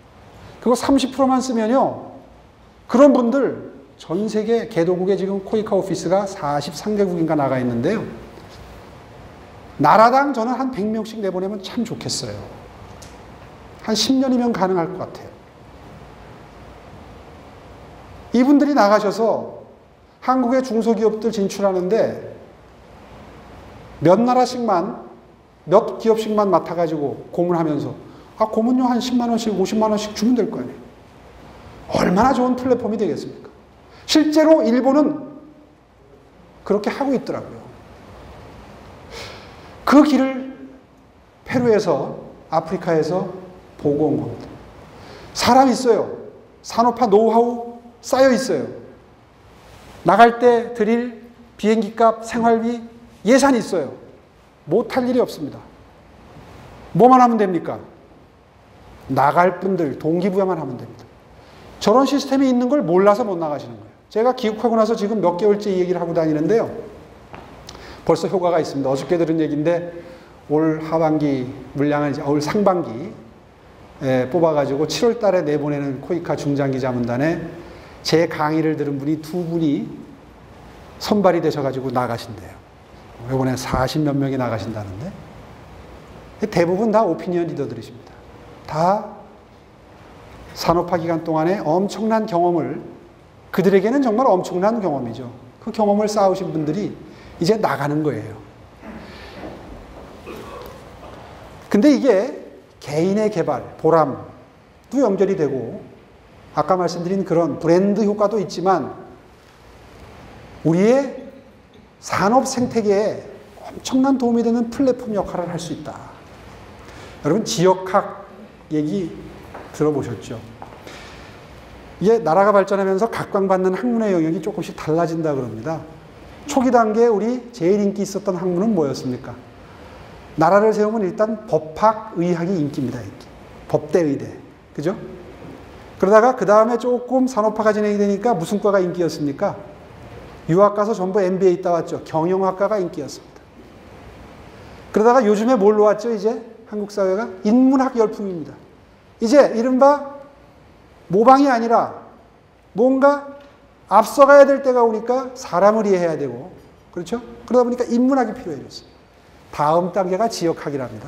그거 30%만 쓰면요. 그런 분들 전 세계 개도국에 지금 코이카 오피스가 43개국인가 나가 있는데요. 나라당 저는 한 100명씩 내보내면 참 좋겠어요. 한 10년이면 가능할 것 같아요. 이분들이 나가셔서 한국의 중소기업들 진출하는데 몇 나라씩만, 몇 기업씩만 맡아가지고 고문하면서 고문료 한 10만 원씩, 50만 원씩 주면 될 거 아니에요. 얼마나 좋은 플랫폼이 되겠습니까? 실제로 일본은 그렇게 하고 있더라고요. 그 길을 페루에서, 아프리카에서 보고 온 겁니다. 사람 있어요. 산업화 노하우 쌓여 있어요. 나갈 때 드릴 비행기값, 생활비, 예산이 있어요. 못할 일이 없습니다. 뭐만 하면 됩니까? 나갈 분들 동기부여만 하면 됩니다. 저런 시스템이 있는 걸 몰라서 못 나가시는 거예요. 제가 귀국하고 나서 지금 몇 개월째 이 얘기를 하고 다니는데요. 벌써 효과가 있습니다. 어저께 들은 얘기인데 올 하반기 물량을 올 상반기 뽑아가지고 7월 달에 내보내는 코이카 중장기 자문단에 제 강의를 들은 분이 두 분이 선발이 되셔가지고 나가신대요. 이번에 40몇 명이 나가신다는데 대부분 다 오피니언 리더들이십니다. 다 산업화 기간 동안에 엄청난 경험을, 그들에게는 정말 엄청난 경험이죠. 그 경험을 쌓으신 분들이 이제 나가는 거예요. 근데 이게 개인의 개발, 보람도 연결이 되고 아까 말씀드린 그런 브랜드 효과도 있지만 우리의 산업 생태계에 엄청난 도움이 되는 플랫폼 역할을 할 수 있다. 여러분 지역학 얘기 들어보셨죠? 이게 나라가 발전하면서 각광받는 학문의 영역이 조금씩 달라진다 그럽니다. 초기 단계에 우리 제일 인기 있었던 학문은 뭐였습니까? 나라를 세우면 일단 법학, 의학이 인기입니다. 인기. 법대, 의대. 그죠? 그러다가 그 다음에 조금 산업화가 진행이 되니까 무슨 과가 인기였습니까? 유학 가서 전부 MBA 따왔죠. 경영학과가 인기였습니다. 그러다가 요즘에 뭘로 왔죠? 이제 한국 사회가 인문학 열풍입니다. 이제 이른바 모방이 아니라 뭔가 앞서가야 될 때가 오니까 사람을 이해해야 되고, 그렇죠? 그러다 보니까 인문학이 필요해졌어요. 다음 단계가 지역학이랍니다.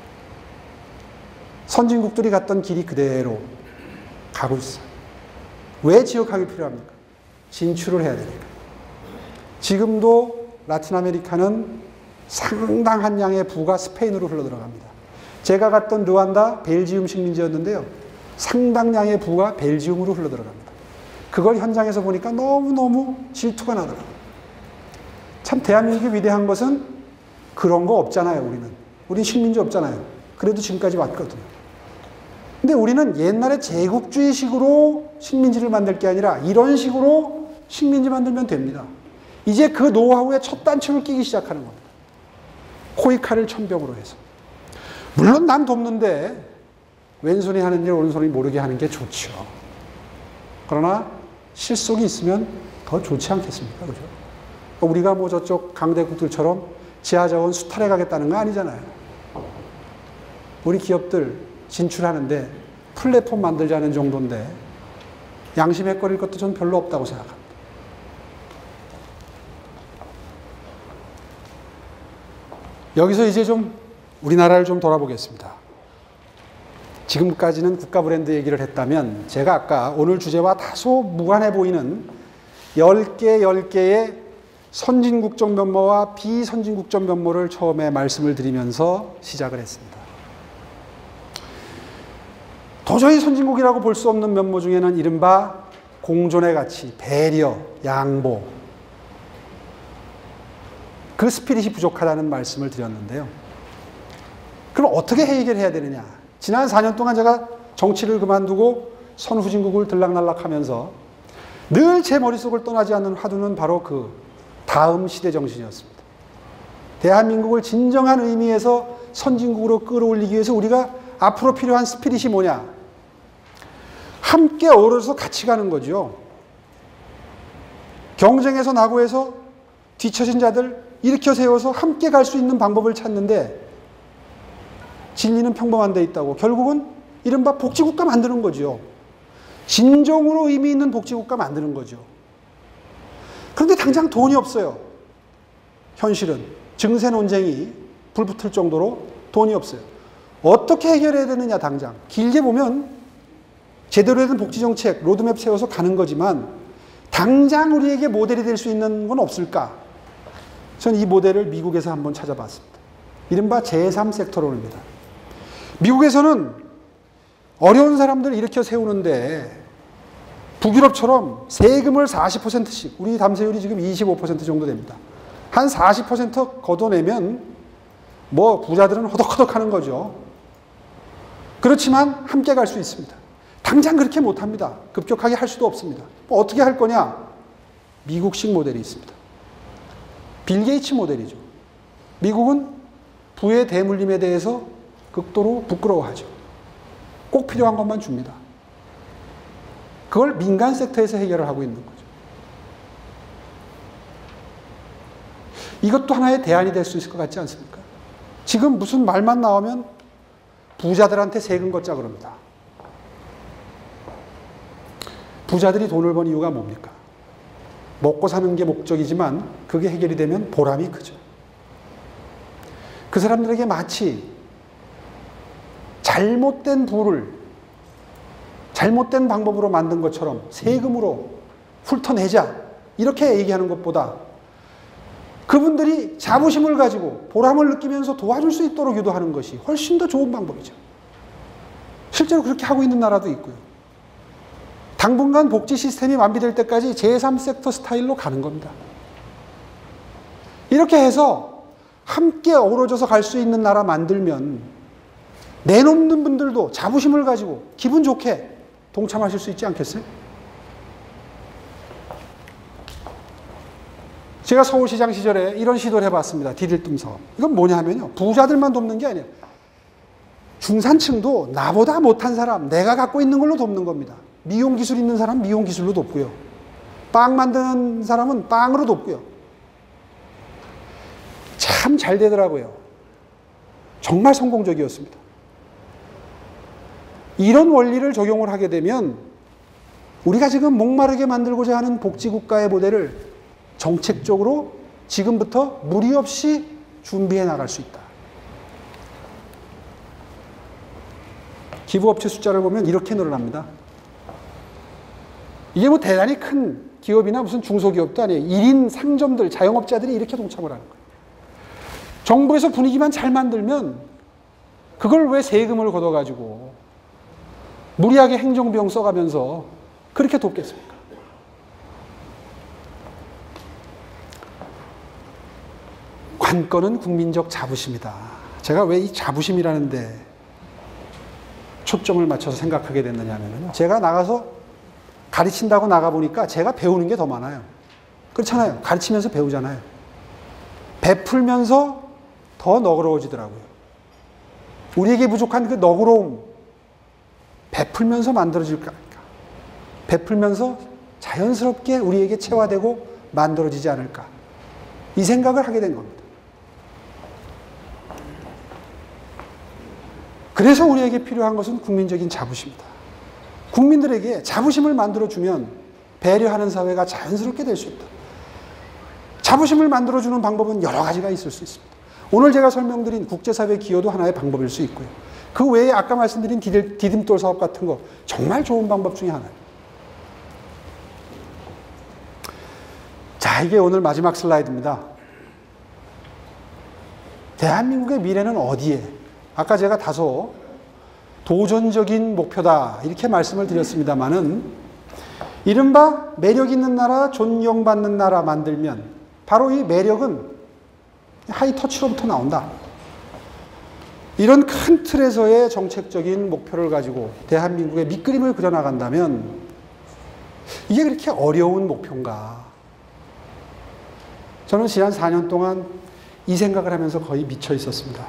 선진국들이 갔던 길이 그대로 가고 있어요. 왜 지역학이 필요합니까? 진출을 해야 되니까. 지금도 라틴 아메리카는 상당한 양의 부가 스페인으로 흘러들어갑니다. 제가 갔던 르완다 벨지움 식민지였는데요. 상당량의 부가 벨지움으로 흘러들어갑니다. 그걸 현장에서 보니까 너무너무 질투가 나더라고요. 참 대한민국이 위대한 것은 그런 거 없잖아요, 우리는. 우린 식민지 없잖아요. 그래도 지금까지 왔거든요. 근데 우리는 옛날에 제국주의식으로 식민지를 만들 게 아니라 이런 식으로 식민지 만들면 됩니다. 이제 그 노하우에 첫 단추를 끼기 시작하는 겁니다. 코이카를 천병으로 해서. 물론 난 돕는데 왼손이 하는 일 오른손이 모르게 하는 게 좋죠. 그러나 실속이 있으면 더 좋지 않겠습니까? 그죠? 우리가 뭐 저쪽 강대국들처럼 지하자원 수탈해 가겠다는 거 아니잖아요. 우리 기업들 진출하는데 플랫폼 만들자는 정도인데 양심에 꺼릴 것도 전 별로 없다고 생각합니다. 여기서 이제 좀 우리나라를 좀 돌아보겠습니다. 지금까지는 국가 브랜드 얘기를 했다면 제가 아까 오늘 주제와 다소 무관해 보이는 10개의 선진국적 면모와 비선진국적 면모를 처음에 말씀을 드리면서 시작을 했습니다. 도저히 선진국이라고 볼 수 없는 면모 중에는 이른바 공존의 가치, 배려, 양보, 그 스피릿이 부족하다는 말씀을 드렸는데요. 그럼 어떻게 해결해야 되느냐? 지난 4년 동안 제가 정치를 그만두고 선후진국을 들락날락하면서 늘 제 머릿속을 떠나지 않는 화두는 바로 그 다음 시대 정신이었습니다. 대한민국을 진정한 의미에서 선진국으로 끌어올리기 위해서 우리가 앞으로 필요한 스피릿이 뭐냐? 함께 어우러져서 같이 가는 거죠. 경쟁에서 낙오해서 뒤처진 자들 일으켜 세워서 함께 갈 수 있는 방법을 찾는데 진리는 평범한 데 있다고 결국은 이른바 복지국가 만드는 거죠. 진정으로 의미 있는 복지국가 만드는 거죠. 그런데 당장 돈이 없어요. 현실은. 증세 논쟁이 불붙을 정도로 돈이 없어요. 어떻게 해결해야 되느냐, 당장. 길게 보면 제대로 된 복지정책, 로드맵 세워서 가는 거지만 당장 우리에게 모델이 될 수 있는 건 없을까? 저는 이 모델을 미국에서 한번 찾아봤습니다. 이른바 제3섹터론입니다. 미국에서는 어려운 사람들을 일으켜 세우는데 북유럽처럼 세금을 40%씩, 우리 담세율이 지금 25% 정도 됩니다. 한 40% 걷어내면 뭐 부자들은 허덕허덕 하는 거죠. 그렇지만 함께 갈 수 있습니다. 당장 그렇게 못합니다. 급격하게 할 수도 없습니다. 뭐 어떻게 할 거냐? 미국식 모델이 있습니다. 빌 게이츠 모델이죠. 미국은 부의 대물림에 대해서 극도로 부끄러워하죠. 꼭 필요한 것만 줍니다. 그걸 민간 섹터에서 해결을 하고 있는 거죠. 이것도 하나의 대안이 될 수 있을 것 같지 않습니까? 지금 무슨 말만 나오면 부자들한테 세금 걷자 그럽니다. 부자들이 돈을 번 이유가 뭡니까? 먹고 사는 게 목적이지만 그게 해결이 되면 보람이 크죠. 그 사람들에게 마치 잘못된 부를 잘못된 방법으로 만든 것처럼 세금으로 훑어내자 이렇게 얘기하는 것보다 그분들이 자부심을 가지고 보람을 느끼면서 도와줄 수 있도록 유도하는 것이 훨씬 더 좋은 방법이죠. 실제로 그렇게 하고 있는 나라도 있고요. 당분간 복지 시스템이 완비될 때까지 제3섹터 스타일로 가는 겁니다. 이렇게 해서 함께 어우러져서 갈 수 있는 나라 만들면 내놓는 분들도 자부심을 가지고 기분 좋게 동참하실 수 있지 않겠어요? 제가 서울시장 시절에 이런 시도를 해봤습니다. 디딜뜸 사업. 이건 뭐냐 하면요. 부자들만 돕는 게 아니에요. 중산층도 나보다 못한 사람, 내가 갖고 있는 걸로 돕는 겁니다. 미용 기술 있는 사람 미용 기술로 돕고요. 빵 만드는 사람은 빵으로 돕고요. 참 잘 되더라고요. 정말 성공적이었습니다. 이런 원리를 적용을 하게 되면 우리가 지금 목마르게 만들고자 하는 복지국가의 모델을 정책적으로 지금부터 무리 없이 준비해 나갈 수 있다. 기부업체 숫자를 보면 이렇게 늘어납니다. 이게 뭐 대단히 큰 기업이나 무슨 중소기업도 아니에요. 1인 상점들, 자영업자들이 이렇게 동참을 하는 거예요. 정부에서 분위기만 잘 만들면 그걸 왜 세금을 걷어가지고 무리하게 행정비용 써가면서 그렇게 돕겠습니까? 관건은 국민적 자부심이다. 제가 왜 이 자부심이라는데 초점을 맞춰서 생각하게 됐느냐 하면요. 제가 나가서 가르친다고 나가보니까 제가 배우는 게 더 많아요. 그렇잖아요. 가르치면서 배우잖아요. 베풀면서 더 너그러워지더라고요. 우리에게 부족한 그 너그러움, 베풀면서 만들어질까? 베풀면서 자연스럽게 우리에게 체화되고 만들어지지 않을까? 이 생각을 하게 된 겁니다. 그래서 우리에게 필요한 것은 국민적인 자부심이다. 국민들에게 자부심을 만들어주면 배려하는 사회가 자연스럽게 될 수 있다. 자부심을 만들어주는 방법은 여러 가지가 있을 수 있습니다. 오늘 제가 설명드린 국제사회 기여도 하나의 방법일 수 있고요. 그 외에 아까 말씀드린 디딤돌 사업 같은 거 정말 좋은 방법 중에 하나예요. 자, 이게 오늘 마지막 슬라이드입니다. 대한민국의 미래는 어디에? 아까 제가 다소 도전적인 목표다 이렇게 말씀을 드렸습니다마는 이른바 매력 있는 나라, 존경받는 나라 만들면 바로 이 매력은 하이터치로부터 나온다. 이런 큰 틀에서의 정책적인 목표를 가지고 대한민국의 밑그림을 그려나간다면 이게 그렇게 어려운 목표인가? 저는 지난 4년 동안 이 생각을 하면서 거의 미쳐 있었습니다.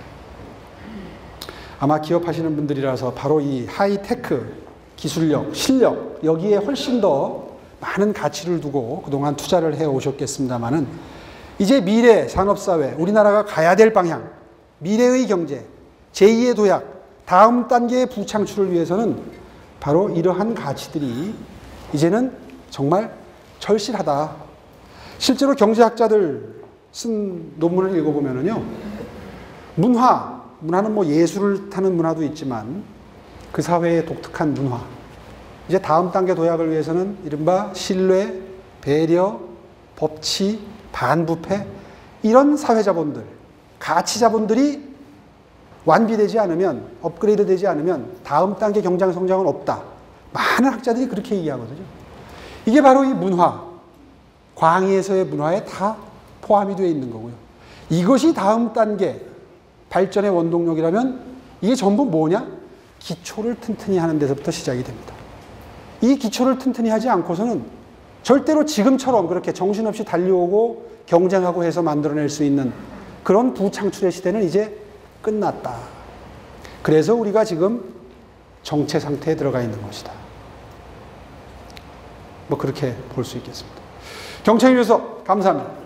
아마 기업하시는 분들이라서 바로 이 하이테크, 기술력, 실력 여기에 훨씬 더 많은 가치를 두고 그동안 투자를 해오셨겠습니다마는 이제 미래 산업사회, 우리나라가 가야 될 방향, 미래의 경제, 제2의 도약, 다음 단계의 부창출을 위해서는 바로 이러한 가치들이 이제는 정말 절실하다. 실제로 경제학자들 쓴 논문을 읽어보면은요, 문화는 뭐 예술을 타는 문화도 있지만 그 사회의 독특한 문화, 이제 다음 단계 도약을 위해서는 이른바 신뢰, 배려, 법치, 반부패, 이런 사회자본들, 가치자본들이 완비되지 않으면, 업그레이드 되지 않으면 다음 단계 경제 성장은 없다. 많은 학자들이 그렇게 얘기하거든요. 이게 바로 이 문화, 광의에서의 문화에 다 포함이 되어 있는 거고요. 이것이 다음 단계 발전의 원동력이라면 이게 전부 뭐냐? 기초를 튼튼히 하는 데서부터 시작이 됩니다. 이 기초를 튼튼히 하지 않고서는 절대로 지금처럼 그렇게 정신없이 달려오고 경쟁하고 해서 만들어낼 수 있는 그런 부창출의 시대는 이제 끝났다. 그래서 우리가 지금 정체 상태에 들어가 있는 것이다. 뭐 그렇게 볼 수 있겠습니다. 경청해 주셔서 감사합니다.